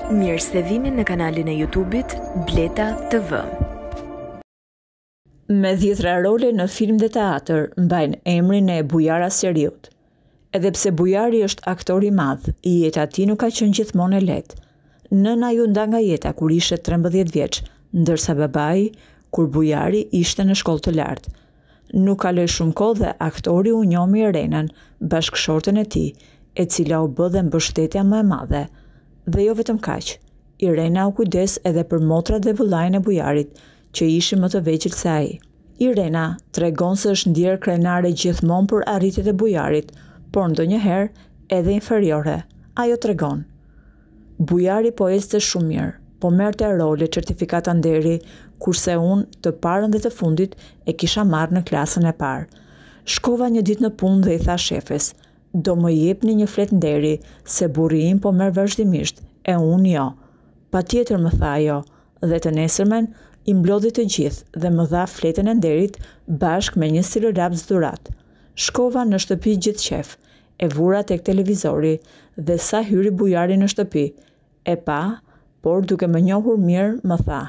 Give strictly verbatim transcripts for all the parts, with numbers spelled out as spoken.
Mirë se vini në kanalin e YouTube-it Bleta T V. Me dhjetra role në film dhe teatr mbajnë emrin e Bujar Asqeriut. Edhe pse Bujari është aktor i madh, jeta e tij nuk ka qenë gjithmonë e lehtë. Nëna ju nda nga jeta kur ishte trembëdhjetë vjeç, ndërsa babai kur Bujari ishte në shkollë të lartë. Nuk kaloi shumë kohë dhe aktori u njoh me Irenën, bashkëshortën e tij, e cila u bë dhe mbështetja më e madhe. Dhe jo vetëm kaq, Irena u kujdes edhe për motrat dhe vëllain e Bujarit, që ishin më të vegjël se ai. Irena tregon se është ndjerë krenare gjithmonë për arritjet e Bujarit, por ndonjëherë edhe inferiore. Ajo tregon: Bujari po ecte shumë mirë, po merrte role, certifikata nderi, kurse unë të parën dhe të fundit e kisha marrë në klasën e parë. Shkova një ditë në punë dhe i tha shefes: do më jepni një flet nderi, se burri im po merr vazhdimisht, e unë jo. Patjetër, më tha ajo, dhe të nesërmen i mblodhi të gjithë dhe më dha fletën e nderit bashkë me një stilolapz dhurat. Shkova në shtëpi gjithë qef, e vura tek televizori dhe sa hyri Bujari në shtëpi, e pa, por duke më njohur mirë më tha: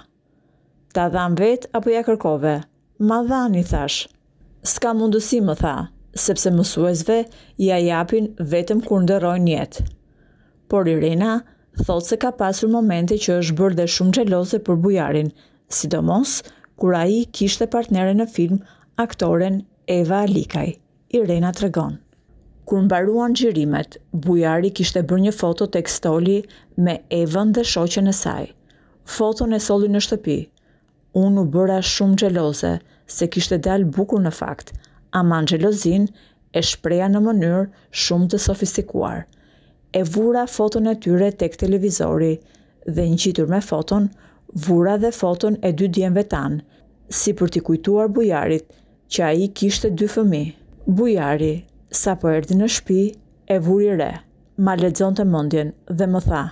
ta dham vet apo ja kërkove? Ma dhani, thash. S'ka mundësi, më tha, sepse mësuesve ja japin vetëm kur nderojnë jetë. Por Irena thot se ka pasur momente që është bërë dhe shumë xheloze për Bujarin, sidomos kur ai kishte partnere në film, aktoren Eva Alikaj. Irena tregon: kur mbaruan xhirimet, Bujari kishte bërë një foto tek stoli me Evën dhe shoqen e saj. Foton e solli në shtëpi. Unë u bëra shumë xheloze, se kishte dalë bukur në fakt, ama xhelozin e shpreha në mënyrë shumë të sofistikuar. E vura foton e tyre tek televizori dhe ngjitur me foton, vura dhe foton e dy djemve tanë, si për t'i kujtuar Bujarit që ai kishte dy fëmijë. Bujari, sa po erdhi në shtëpi, e vuri re, ma lexonte mendjen dhe më tha: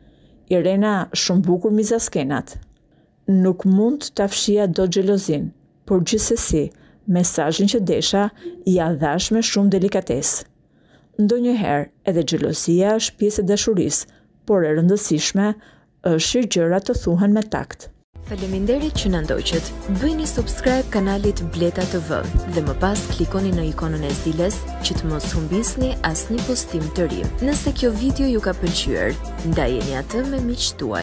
Irena, shumë bukur mizaskenat. Nuk mund ta fshija dot xhelozin, por gjithsesi, mesazhin që desha ja dhash me shumë delikatesë. Ndonjëherë edhe xhelozia është pjesë e dashurisë, por e rëndësishme është që gjërat të thuhen me takt. Faleminderit që na ndoqët. Bëjni subscribe kanalit Bleta T V dhe më pas klikoni në ikonën e zilës që të mos humbisni asnjë postim të ri. Nëse kjo video ju ka pëlqyer, ndajeni atë me miqtë tuaj.